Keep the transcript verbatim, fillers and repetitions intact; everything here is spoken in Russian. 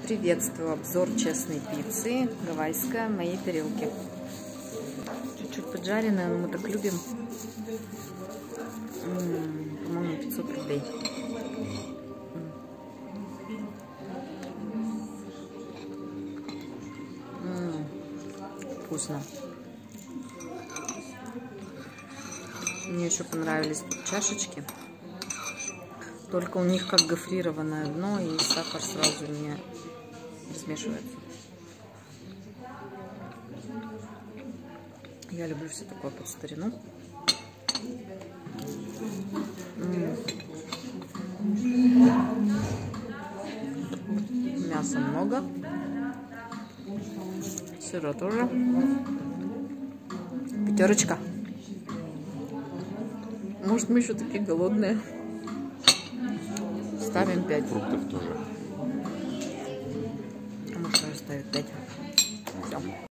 Приветствую! Обзор честной пиццы, гавайская, в моей тарелке. Чуть-чуть поджаренная, но мы так любим. По-моему, пятьсот рублей. М-м, вкусно. Мне еще понравились чашечки. Только у них как гофрированное дно, и сахар сразу не размешивается. Я люблю все такое под старину. Мяса много. Сыра тоже. Пятерочка. Может, мы еще такие голодные. Ставим пять. Фруктов тоже. А может, ставить пять. Все.